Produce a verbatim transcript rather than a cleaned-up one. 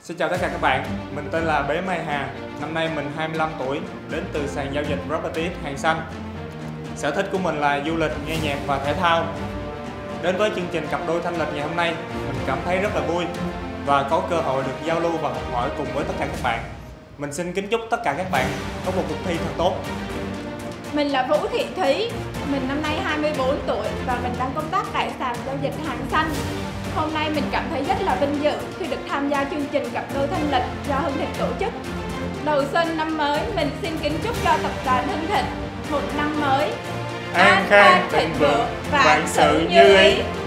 Xin chào tất cả các bạn, mình tên là Bé Mai Hà, năm nay mình hai mươi lăm tuổi, đến từ sàn giao dịch Property Hàng Xanh. Sở thích của mình là du lịch, nghe nhạc và thể thao. Đến với chương trình Cặp Đôi Thanh Lịch ngày hôm nay, mình cảm thấy rất là vui và có cơ hội được giao lưu và học hỏi cùng với tất cả các bạn. Mình xin kính chúc tất cả các bạn có một cuộc thi thật tốt. Mình là Vũ Thị Thúy, mình năm nay hai mươi bốn tuổi và mình đang công tác tại sàn giao dịch Hàng Xanh. Hôm nay mình cảm thấy rất là vinh dự khi được tham gia chương trình Cặp Đôi Thanh Lịch do Hưng Thịnh tổ chức. Đầu xuân năm mới, mình xin kính chúc cho tập đoàn Hưng Thịnh một năm mới An khang thịnh vượng, vạn sự như ý.